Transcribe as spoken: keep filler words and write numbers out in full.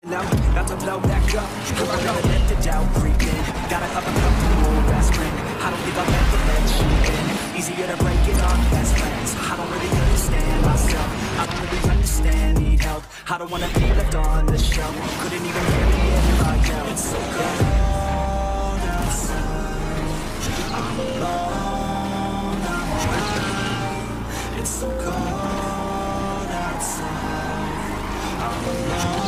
Now, about to blow back up. Here I go. Let the doubt creep in. Gotta pop a couple more aspirin. I don't think I'll ever let you in. Easier to break it off best friends. I don't really understand myself. I don't really understand, need help. I don't wanna be left on the shelf. Couldn't even hear me if I yelled. It's so cold outside. I'm alone, I'm alone. It's so cold outside. I'm alone.